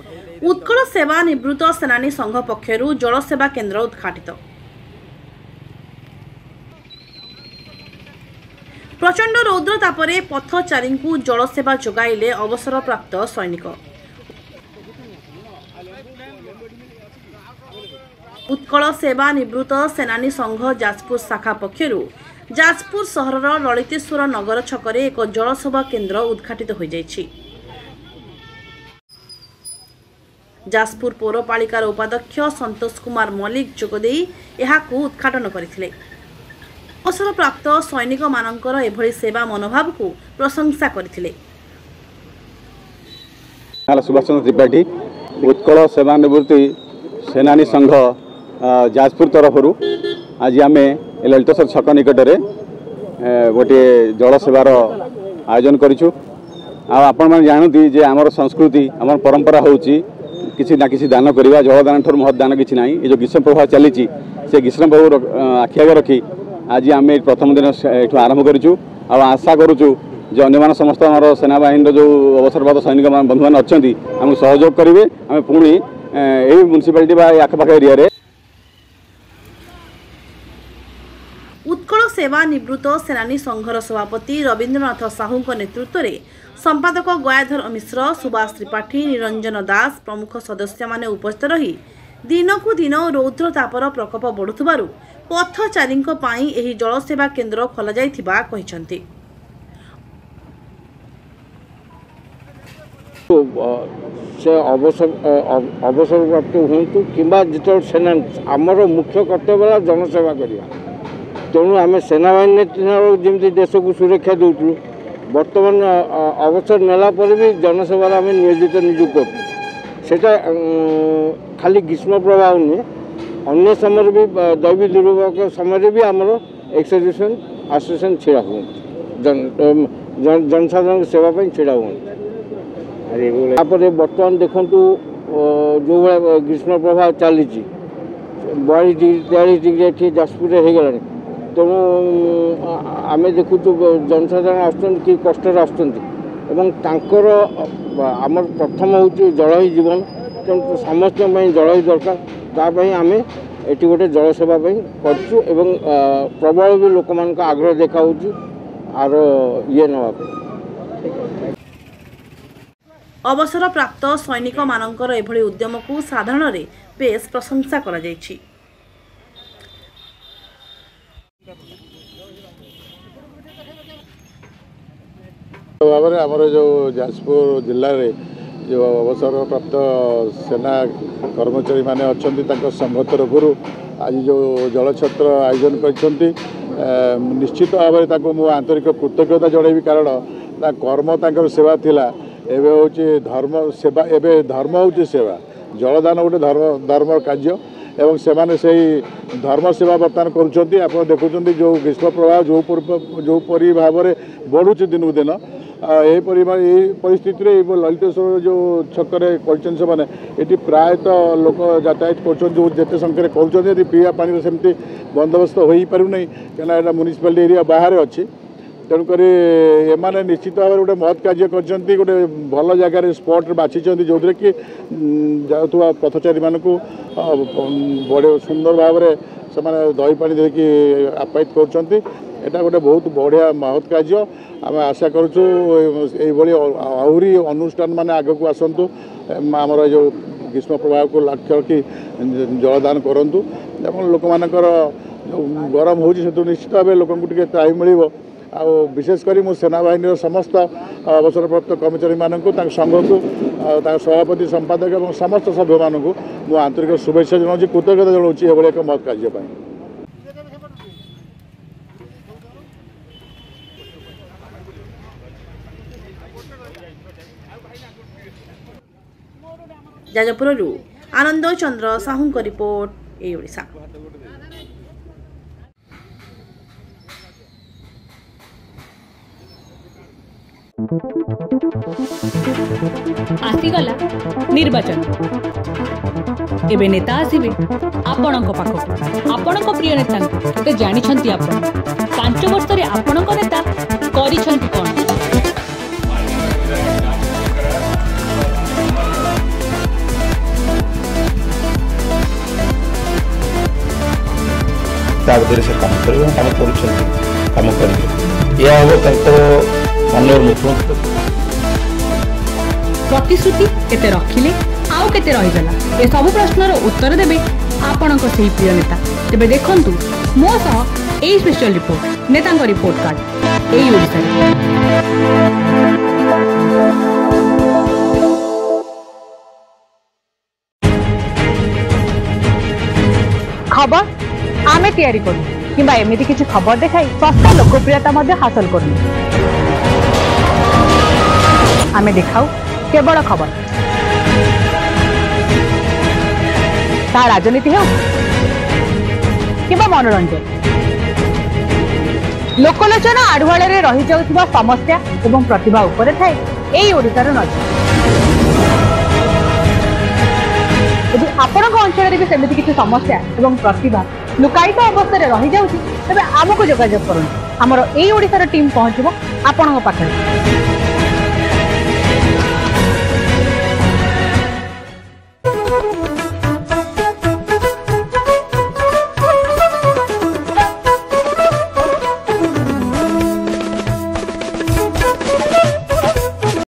उत्कल सेवानिवृत्त सेनानी संघ पक्षरु जल सेवा केन्द्र उद्घाटित। प्रचंड रौद्र तापरे पथचारी जल सेवा जोगाइले अवसरप्राप्त सैनिक। उत्कल सेवानिवृत्त सेनानी संघ जाजपुर शाखा पक्षरु जाजपुर सहरर ललितेश्वर नगर छकरे एक जल सेवा केन्द्र उद्घाटित हो जाइछि। जाजपुर पौरपालिकार उपाध्यक्ष संतोष कुमार मल्लिक जोगदे यहाकू उद्घाटन करथिले। अवसरप्राप्त सैनिक मानकर एभली सेवा मनोभाव को प्रशंसा करथिले। सुभाष चंद्र त्रिपाठी उत्कल सेवानिवृत्ति सेनानी संघ जाजपुर तरफ आज आम ललितेश्वर छक निकट में गोटे जल सेवार आयोजन करूँ। आपण मैंने जानती जे आमर संस्कृति आम परंपरा होची किसी ना किसी दान करवा जलदान ठूर महत दान किसी ना। ये जो ग्रीष्म प्रभाव चली से ग्रीष्म प्रभाव आखि आगे रखी आज आम प्रथम दिन ये आरंभ करूँ। आशा करुचु जो अन्य समस्त आम सेनाबाहिनी जो अवसरप्राप्त सैनिक बंधु मैंने अच्छा आमको सहयोग करेंगे। आम पुणी यही म्युनिसिपालिटी आखपाख एरिया उत्कल सेवानिवृत्त सेनानी संघर सभापति रवीन्द्रनाथ साहू नेतृत्व में संपादक गयाधर मिश्र, सुभाष त्रिपाठी, निरंजन दास प्रमुख सदस्य माने उपस्थित रही दिनकू दिन रौद्र तापर प्रकोप बढ़ुथिबारु पथचारी एही जल सेवा केन्द्र खोल जाइथिबा कहिसंती। से अवसर प्राप्त हूँ कि जो सेना आमर मुख्य कर्तव्य जनसेवा करवा। तेणु आम सेनाबाहिनी जमी देश को सुरक्षा दूँ बर्तमान अवसर नेला भी जनसेवार आम नियोजित निजुक्त कर खाली ग्रीष्म प्रभाव नुहे अन्य समय भी दैवी दुर्भोग समय भी आमर एक्सटेंशन एसोसिएशन छिड़ा हूँ जनसाधारण सेवाई छिड़ा हूँ। बर्तमान देखु जो भाई ग्रीष्म प्रभाव चली 42 डिग्री 43 डिग्री ये जाजपुर हो गला। तेणु आम देखु जनसाधारण आसुँच कि कष्ट आसर आमर प्रथम हूँ जल ही जीवन। तेणु समस्त जल ही दरकार तापाई आम ये गोटे जल सेवा करूँ एवं प्रबल भी लोक मान आग्रह देखा आर ये नापी अवसर प्राप्त सैनिक मानकर एभली उद्यम को साधारण रे बेस प्रशंसा करा जायछि। आमर जो जाजपुर जिले में जो अवसर प्राप्त सेना कर्मचारी माने अच्छा संघ तरफ आज जो जल छत्र आयोजन करछंती निश्चित भाव में मु आंतरिक कृतज्ञता जनइबी। कारण कर्म तांकर सेवा थिला एबे होची धर्म सेवा एबे धर्म होची सेवा जलदान गोटे धर्म कार्य एवं सेमाने से धर्म सेवा बर्तमान करुँच। आप देखुं जो ग्रीष्म प्रभाव जो परी भाव में बढ़ुच दिन को दिन यही परिस्थिति ललितेश्वर जो छकरे कर प्रायतः लोक यातायात करते संख्या कर पीवा पानी सेमती बंदोबस्त हो पारना कहीं म्युनिसिपालिटी एरिया बाहर अच्छी। तेणुक एमाने निश्चित भाव गोटे महत् कार्य कर गोटे भल जगार स्पट बाछी जो कि जाऊा पथचारी मानक बड़े सुंदर भाव में से दही पानी देकी आप्यायित कर गोटे बहुत बढ़िया महत् कार्य। आम आशा करूँ आहरी अनुष्ठान माने आग को आसतु आमर जो ग्रीष्म प्रभाव को लक्ष्य रखी जलदान करूँ लोक मानकर गरम हो निश्चित भाव लोक त्राही मिल। आ विशेषकर मु सेनाबाहिनी समस्त अवसर प्राप्त कर्मचारी मानक संघ को सभापति संपादक और समस्त सभ्य मानक मु आंतरिक शुभेच्छा जनाऊँ कृतज्ञता जनाऊँ एभली एक महत् कार्य। जाजपुर आनंद चंद्र साहू को रिपोर्ट ए ओडिशा। आसीगला निर्वाचन एबे नेता आसीबे आपणक पाखक आपणक प्रिय नेता जानी छंती आपण 5 वर्ष रे आपणक नेता करी छंती कोन अवधि से काम कर काम करेंगे यह हम माननीय मुख्यमंत्री प्रतिश्रुति केते रखिले आउ केते रहीगला ए सब प्रश्नर उत्तर देबे आपणक सही प्रिय नेता तेबे देखंतु मो सह एई स्पेशल रिपोर्ट नेतांग रिपोर्ट कार्ड एई ओडिसा खबर आमे तैयारी करू किंबा एमिति किछि खबर देखाई सस्ता लोकप्रियता मध्ये हासिल करू आमे देखाऊ केवल खबर ता राजनीति हो किंबा मनोरंजन लोकलोचन आढ़ुआल रही जाउथिबा समस्या एवं प्रतिभा उपरे थाए एई ओडिसार नजर यदि आपण अंचल भी सेमती किसी समस्या एवं प्रतिभा लुकायित अवस्था रही जाउछि तबे आमको जोगाजोग करूँ आमर एई ओडिसार टीम पहुँचबो आपण पाखरे।